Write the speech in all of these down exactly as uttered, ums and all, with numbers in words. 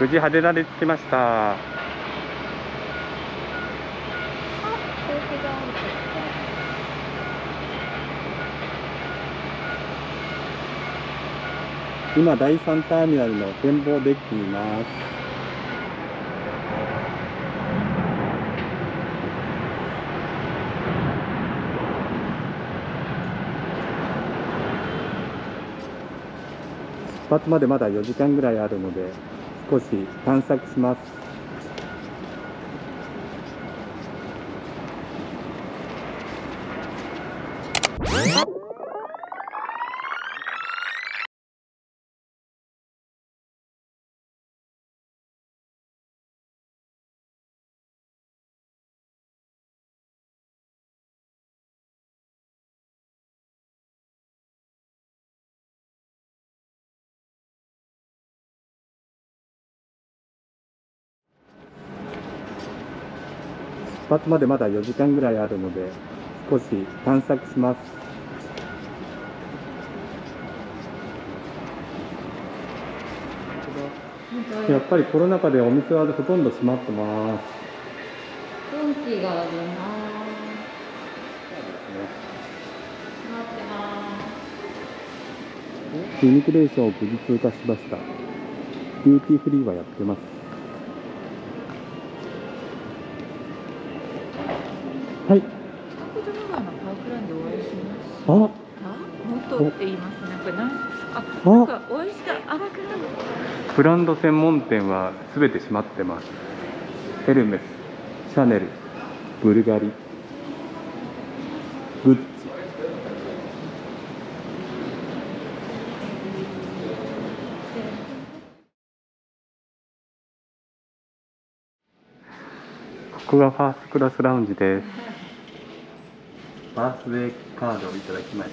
無事羽田で着きました。今だいさんターミナルの展望デッキにいます。出発までまだよじかんぐらいあるので少し探索します。出発までまだよじかんぐらいあるので少し探索します。やっぱりコロナ禍でお店はほとんど閉まってます。 運気があるな。閉まってます。イミグレーションを無事通過しました。デューティーフリーはやってます。はい。 パークドラガーのパークランでお会いしました。 あ、 本当って言います。なんかなん、あ、なんかお会いした。あ、 ブランド専門店はすべて閉まってます。エルメス、シャネル、ブルガリ、グッチ。ここがファーストクラスラウンジです。バースデーカードをいただきました。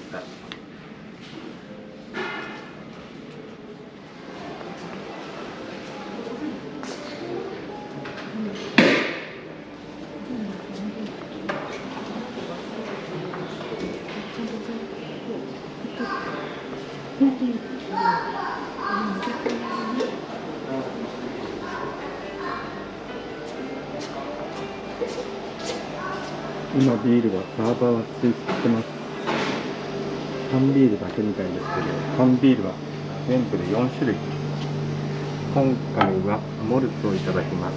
今ビールはサーバーは追加してます。缶ビールだけみたいですけど、缶ビールは全部でよんしゅるい。今回はモルツをいただきます。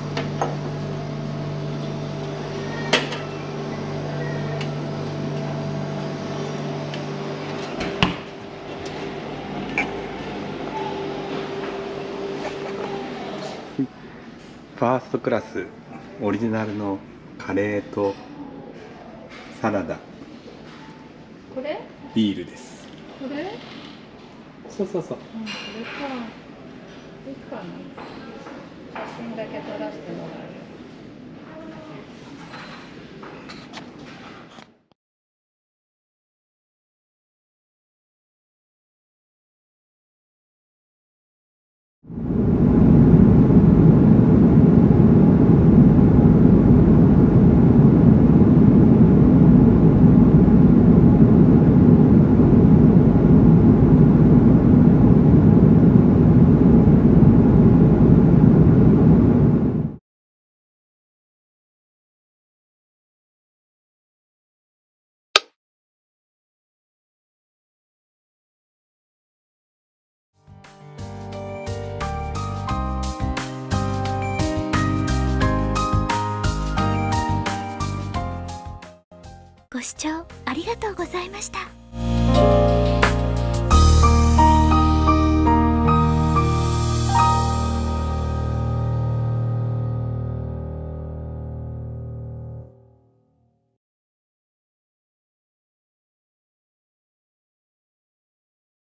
ファーストクラスオリジナルのカレーとサラダ、 これビールです。 これそうそうそう、 うん、これか。いいかな。写真だけ撮らせてもらえる。 ご視聴ありがとうございました。